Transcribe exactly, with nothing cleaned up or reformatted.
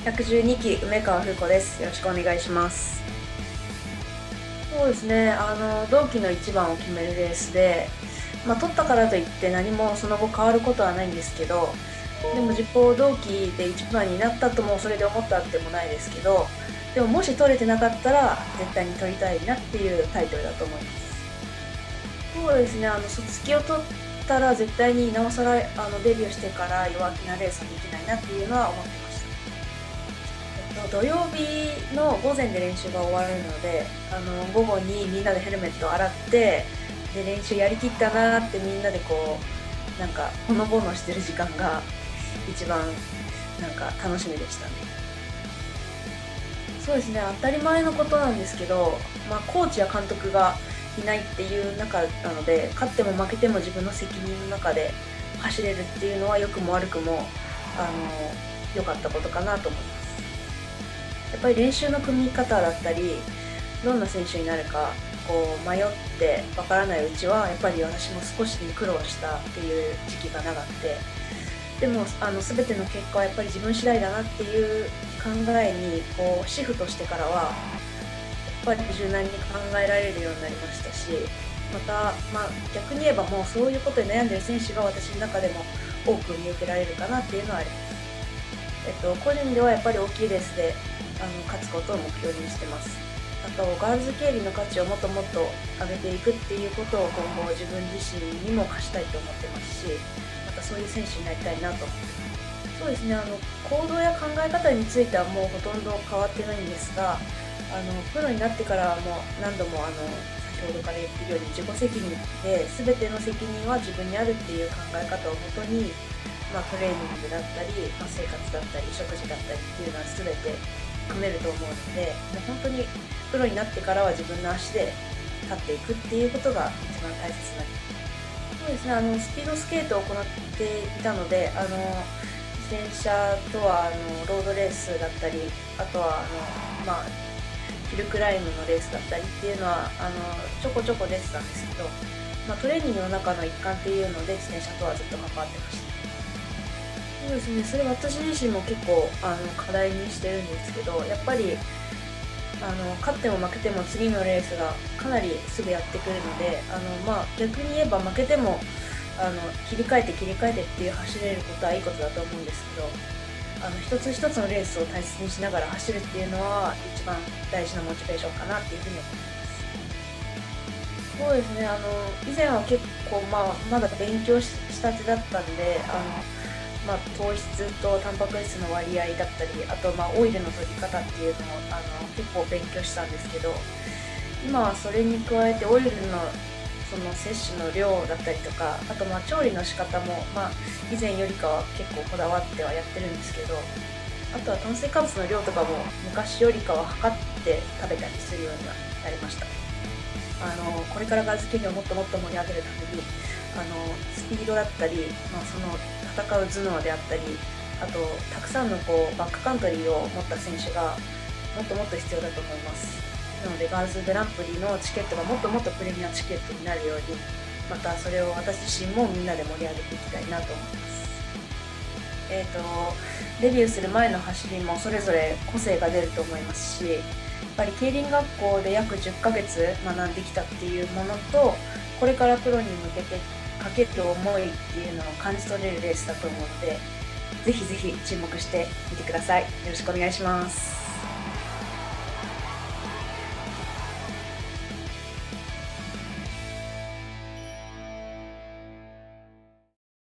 ひゃくじゅうにき梅川風子です。よろしくお願いします。そうですね、あの同期のいちばんを決めるレースで、まあ、取ったからといって何もその後変わることはないんですけど、でも実行同期でいちばんになったともそれで思ったわけでもないですけど、でももし取れてなかったら絶対に取りたいなっていうタイトルだと思います。そうですね、あの卒業を取ったら絶対になおさらあのデビューしてから弱気なレースはできないなっていうのは思ってました。えっと、土曜日の午前で練習が終わるので、あの午後にみんなでヘルメットを洗ってで練習やりきったなってみんなでこうなんかほのぼのしてる時間が一番なんか楽しみでしたね。そうですね、当たり前のことなんですけど、まあ、コーチや監督がいないっていう中なので、勝っても負けても自分の責任の中で走れるっていうのは良くも悪くもあの良かったことかなと思います。やっぱり練習の組み方だったりどんな選手になるかこう迷ってわからないうちはやっぱり私も少し苦労したっていう時期が長くて、でもあの全ての結果はやっぱり自分次第だなっていう考えにこうシフトしてからはやっぱり柔軟に考えられるようになりましたし、また、まあ、逆に言えばもうそういうことに悩んでる選手が私の中でも多く見受けられるかなっていうのはあります。えっと、個人ではやっぱり大きいレースであの勝つことを目標にしてます。あとガールズケイリーの価値をもっともっと上げていくっていうことを今後自分自身にも課したいと思ってますし、またそういう選手になりたいなと思ってます。そうですね、あの行動や考え方についてはもうほとんど変わってないんですが、あのプロになってからも何度もあの先ほどから言ってるように自己責任で全ての責任は自分にあるっていう考え方をもとに、まあ、トレーニングだったり、まあ、生活だったり食事だったりっていうのは全て組めると思うので、もう本当にプロになってからは自分の足で立っていくっていうことが一番大切な。そうですね、あのスピードスケートを行っていたので、あの自転車とはあのロードレースだったり、あとはあの、まあ、ヒルクライムのレースだったりっていうのはあのちょこちょこ出てたんですけど、まあ、トレーニングの中の一環っていうので自転車とはずっと関わってました。そうですね、それ私自身も結構あの課題にしてるんですけど、やっぱりあの勝っても負けても次のレースがかなりすぐやってくるので、あの、まあ、逆に言えば負けてもあの切り替えて切り替えてっていう走れることはいいことだと思うんですけど、あの一つ一つのレースを大切にしながら走るっていうのは一番大事なモチベーションかなっていうふうに思います。そうですね、あの以前は結構、まあ、まだ勉強したてだったんで、あのまあ、糖質とタンパク質の割合だったり、あとまあオイルの取り方っていうのをあの結構勉強したんですけど、今はそれに加えてオイルのその摂取の量だったりとか、あとまあ調理の仕方も、まあ、以前よりかは結構こだわってはやってるんですけど、あとは炭水化物の量とかも昔よりかは測って食べたりするようにはなりました。あのこれからガールズケイリーをもっともっと盛り上げるために、あのスピードだったり、まあ、その戦う頭脳であったり、あとたくさんのこうバックカントリーを持った選手がもっともっと必要だと思います。なのでガールズグランプリのチケットがもっともっとプレミアチケットになるように、またそれを私自身もみんなで盛り上げていきたいなと思います。えーと、デビューする前の走りもそれぞれ個性が出ると思いますし、やっぱり競輪学校で約じゅっかげつ学んできたっていうものと、これからプロに向けてかける思いっていうのを感じ取れるレースだと思うので、ぜひぜひ注目してみてください。よろしくお願いします。